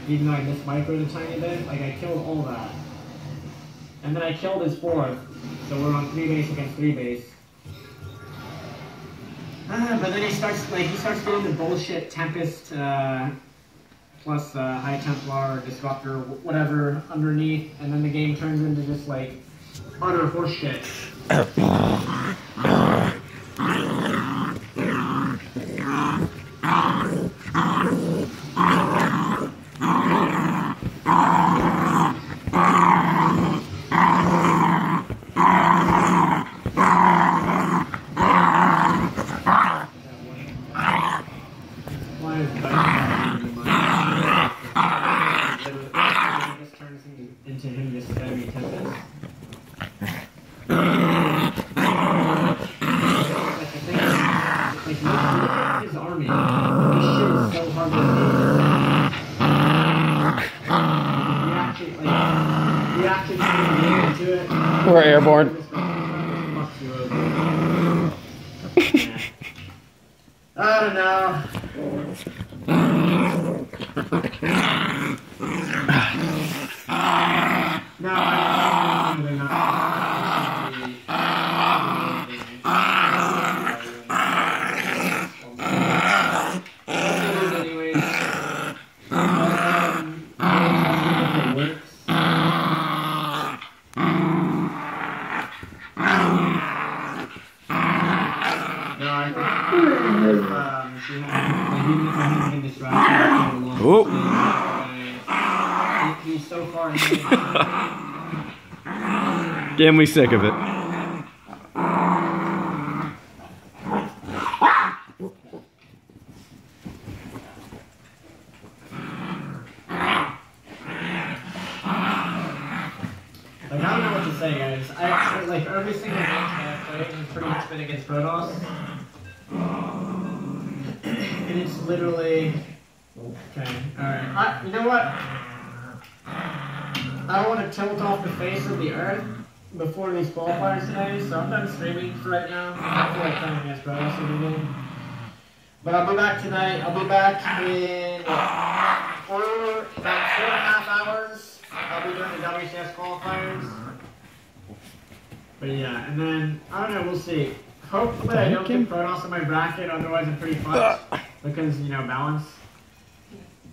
even though I missed micros a tiny bit. Like, I killed all that. And then I killed his 4th, so we're on 3 base against 3 base. But then he starts doing the bullshit Tempest plus High Templar, Disruptor, whatever underneath, and then the game turns into just like utter horseshit. Into him just spamming Tempest. Like his army. This shit is so hard to do. You actually can't do it. We're airborne. I don't know. No, they're not. Anyways, he's so far ahead. Gimli sick of it. Like, I don't know what to say, guys. Like, every single match that I've played has pretty much been against Protoss. And it's literally... Okay, alright. You know what? I don't want to tilt off the face of the earth before these qualifiers today, so I'm done streaming for right now. I feel like playing against Protoss every game. But I'll be back tonight. I'll be back in about 4.5 hours. I'll be doing the WCS qualifiers. But yeah, and then, I don't know, we'll see. Hopefully I don't get Protoss in my bracket, otherwise I'm pretty fucked. Because, you know, balance.